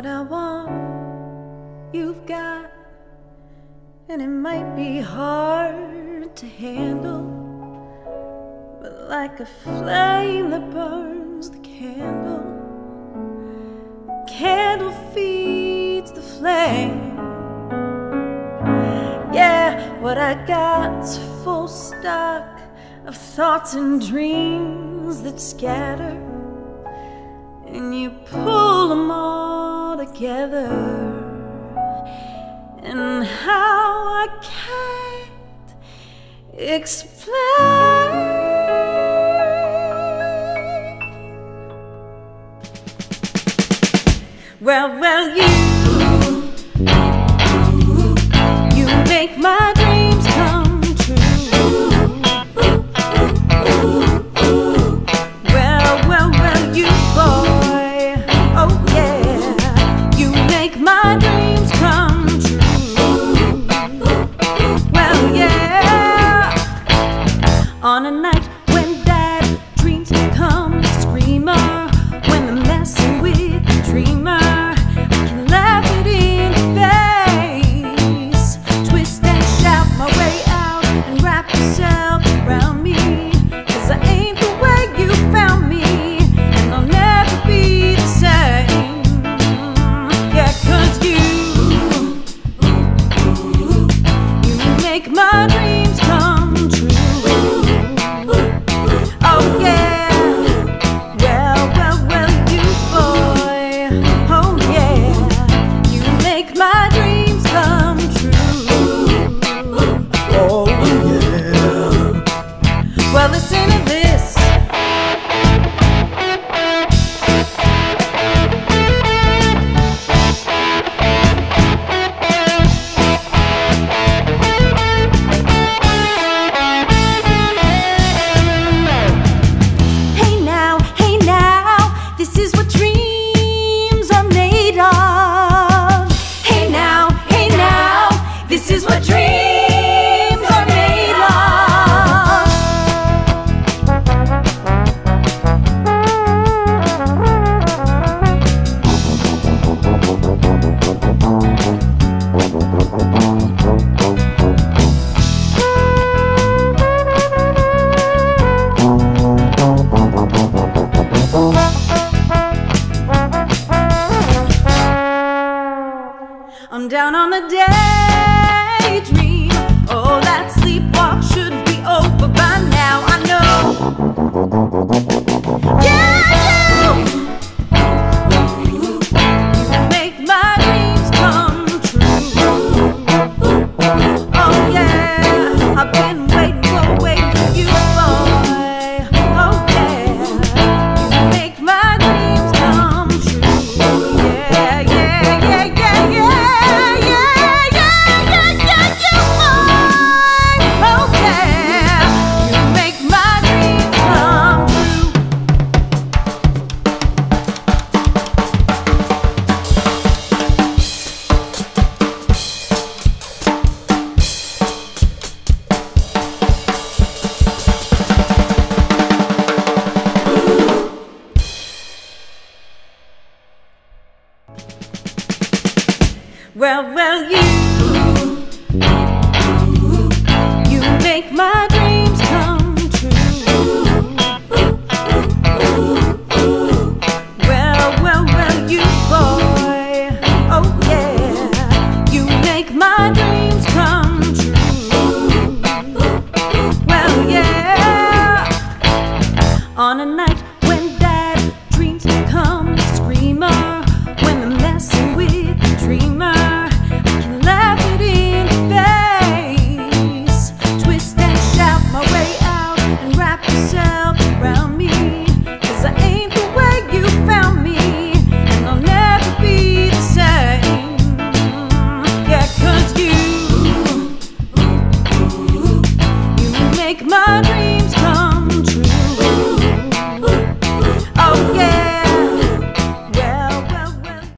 What I want, you've got, and it might be hard to handle, but like a flame that burns the candle, candle feeds the flame. Yeah, what I got's a full stock of thoughts and dreams that scatter, and you pull them all together, and how I can't explain. Well, you make my dreams come true. Well, you boy, oh yeah, you make my dreams come true. Well, yeah, on a night when Dad dreams become a screamer, when I'm messing with the dreamer, I can laugh it in the face, twist and shout my way out and wrap yourself around me, 'cause I ain't the way you found me, and I'll never be the same. Yeah, 'cause you make my dreams come true. Oh yeah, well, you boy, oh yeah, you make my dreams come true. Oh yeah. Well, listen to this. Hey now, this is what dreams are made of. Hey now, this is what dreams are made of. I'm down on the daydream. Oh, that sleepwalk should be over by now. I know. Yeah, you make my dreams come true. Oh yeah, I've been waiting for you, boy. Oh yeah, you make my dreams come true. Yeah, you boy. Oh yeah, you make my dreams come true. Well, you